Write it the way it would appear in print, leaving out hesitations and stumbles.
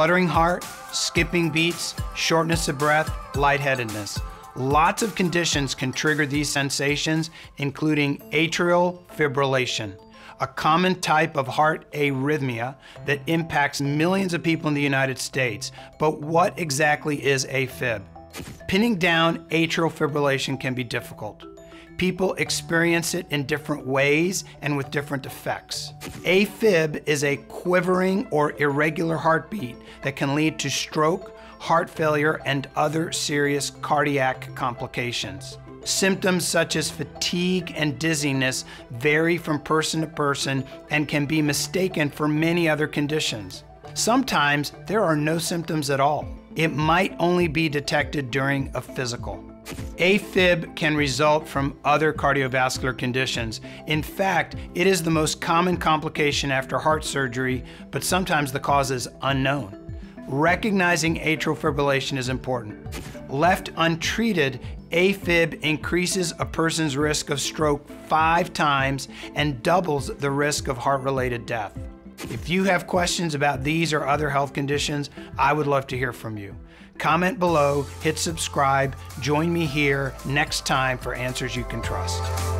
fluttering heart, skipping beats, shortness of breath, lightheadedness. Lots of conditions can trigger these sensations, including atrial fibrillation, a common type of heart arrhythmia that impacts millions of people in the United States. But what exactly is AFib? Pinning down atrial fibrillation can be difficult. People experience it in different ways and with different effects. AFib is a quivering or irregular heartbeat that can lead to stroke, heart failure, and other serious cardiac complications. Symptoms such as fatigue and dizziness vary from person to person and can be mistaken for many other conditions. Sometimes there are no symptoms at all. It might only be detected during a physical. AFib can result from other cardiovascular conditions. In fact, it is the most common complication after heart surgery, but sometimes the cause is unknown. Recognizing atrial fibrillation is important. Left untreated, AFib increases a person's risk of stroke 5 times and doubles the risk of heart-related death. If you have questions about these or other health conditions, I would love to hear from you. Comment below, hit subscribe, join me here next time for Answers You Can Trust.